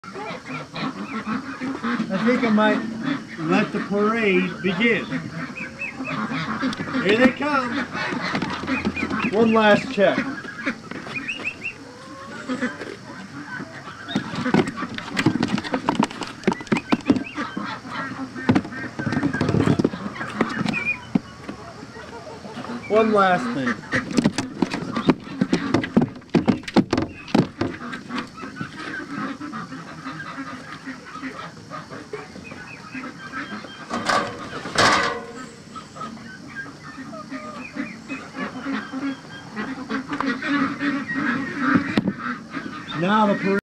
I think I might let the parade begin. Here they come. One last check. One last thing. Now the parade.